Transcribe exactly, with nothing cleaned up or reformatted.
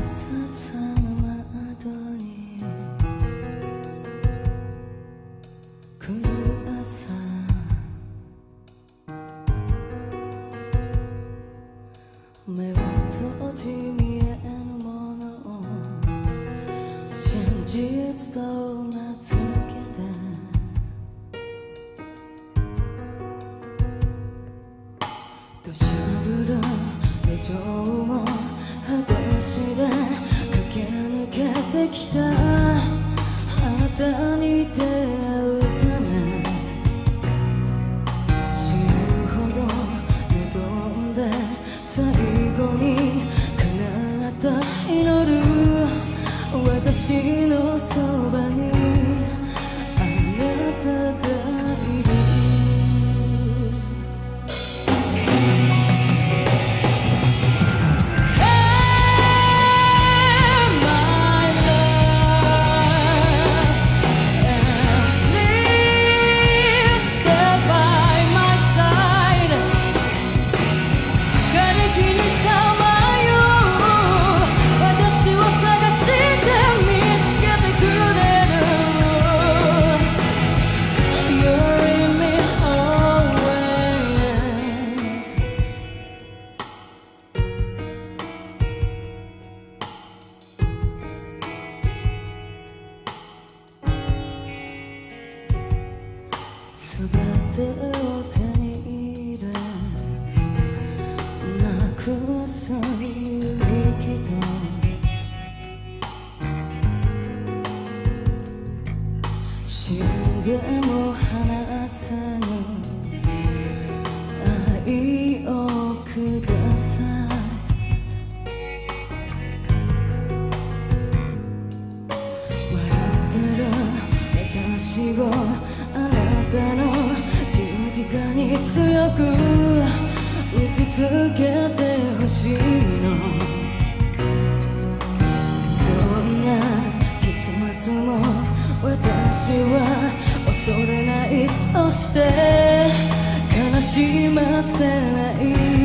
笹の窓に来る朝、目を閉じ見えぬものを真実と名付けて、土砂降る路上を裸足で駆け抜けてきたあなたに出会うため、死ぬほど望んで最後に叶った祈る私のそばにあなたがいる。すべてを手に入れなくす勇気と死んでも離さぬ愛をください。笑ってる私をあなたの十字架に強く打ち続けてほしいの。どんな結末も私は恐れない。そして悲しませない。